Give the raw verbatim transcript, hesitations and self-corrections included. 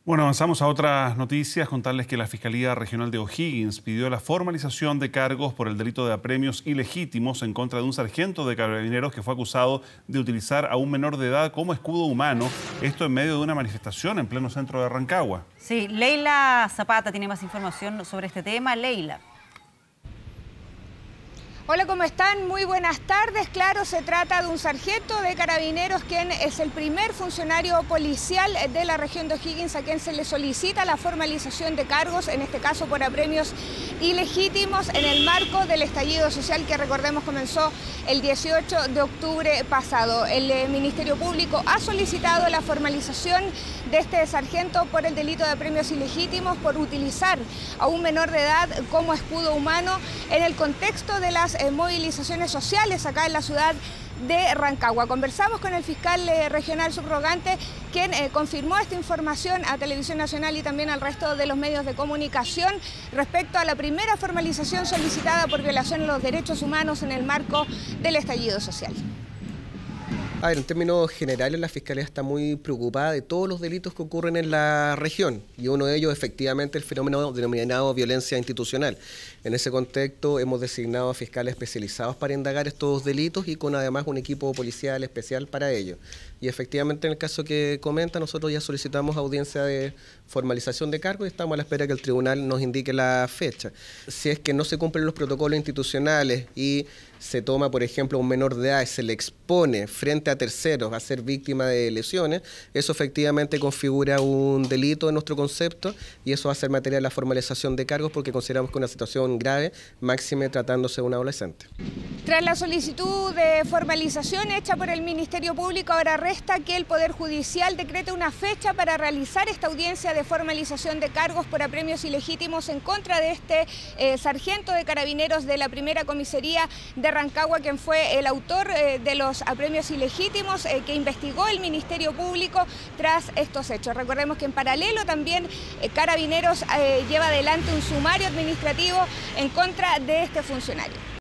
Bueno, avanzamos a otras noticias. Contarles que la Fiscalía Regional de O'Higgins pidió la formalización de cargos por el delito de apremios ilegítimos en contra de un sargento de carabineros que fue acusado de utilizar a un menor de edad como escudo humano. Esto en medio de una manifestación en pleno centro de Rancagua. Sí, Leila Zapata tiene más información sobre este tema. Leila. Hola, ¿cómo están? Muy buenas tardes. Claro, se trata de un sargento de carabineros quien es el primer funcionario policial de la región de O'Higgins a quien se le solicita la formalización de cargos, en este caso por apremios ilegítimos, en el marco del estallido social que, recordemos, comenzó el dieciocho de octubre pasado. El Ministerio Público ha solicitado la formalización de este sargento por el delito de apremios ilegítimos, por utilizar a un menor de edad como escudo humano en el contexto de las Eh, movilizaciones sociales acá en la ciudad de Rancagua. Conversamos con el fiscal eh, regional subrogante, quien eh, confirmó esta información a Televisión Nacional y también al resto de los medios de comunicación respecto a la primera formalización solicitada por violación a los derechos humanos en el marco del estallido social. A ver, en términos generales, la Fiscalía está muy preocupada de todos los delitos que ocurren en la región y uno de ellos, efectivamente, el fenómeno denominado violencia institucional. En ese contexto, hemos designado a fiscales especializados para indagar estos delitos y con además un equipo policial especial para ello. Y efectivamente, en el caso que comenta, nosotros ya solicitamos audiencia de formalización de cargo y estamos a la espera que el tribunal nos indique la fecha. Si es que no se cumplen los protocolos institucionales y se toma, por ejemplo, a un menor de edad y se le expone frente a terceros a ser víctima de lesiones, eso efectivamente configura un delito en nuestro concepto y eso va a ser materia de la formalización de cargos porque consideramos que es una situación grave, máxime tratándose de un adolescente. Tras la solicitud de formalización hecha por el Ministerio Público, ahora resta que el Poder Judicial decrete una fecha para realizar esta audiencia de formalización de cargos por apremios ilegítimos en contra de este eh, sargento de carabineros de la primera comisaría de Rancagua, quien fue el autor eh, de los apremios ilegítimos eh, que investigó el Ministerio Público tras estos hechos. Recordemos que en paralelo también eh, Carabineros eh, lleva adelante un sumario administrativo en contra de este funcionario.